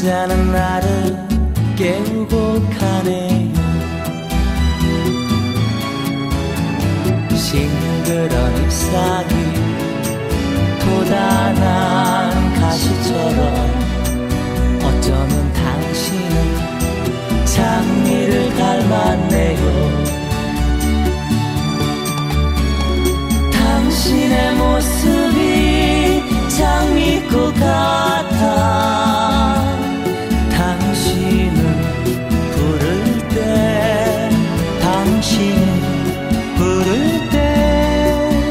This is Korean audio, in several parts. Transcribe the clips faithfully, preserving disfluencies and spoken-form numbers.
잠자는 나를 깨우고 가네요. 싱그런 잎사귀 고단한 가시처럼 어쩌면 당신은 장미를 닮았네요. 당신의 모습이 장미꽃 같아. 당신은 부를 때, 당신은 부를 때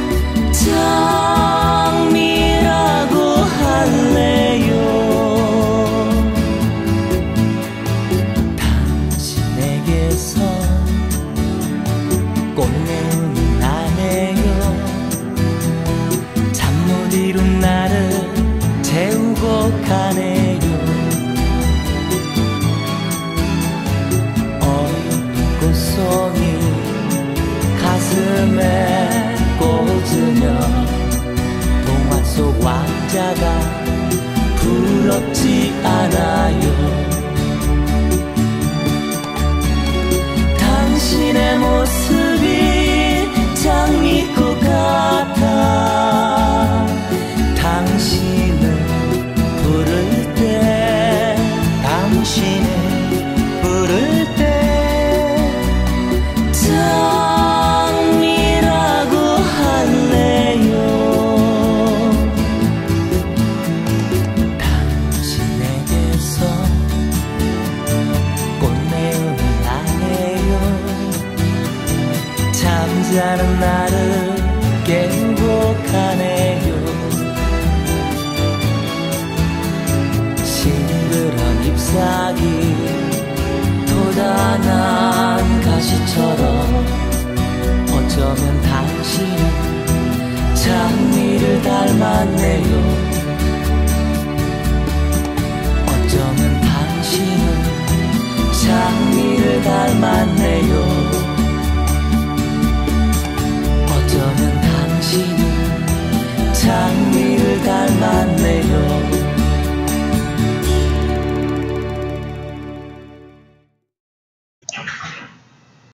장미라고 할래요. 당신에게서 꽃내음이 나네요. 잠 못 이룬 나를 재우고 가네요. 어린 꽃송이 가슴에 꽂으며 동화 속 왕자가 부럽지 않아요. 당신의 모습이 장미꽃 같아. 당신을 부를 때, 당신을 부를 때 장미라고 할래요. 당신에게서 꽃내음이 나네요. 잠자는 나를 깨우고 가네요. 싱그런 잎사귀 도단한 가시처럼 어쩌면 당신은 장미를 닮았네요. 어쩌면 당신은 장미를 닮았네요.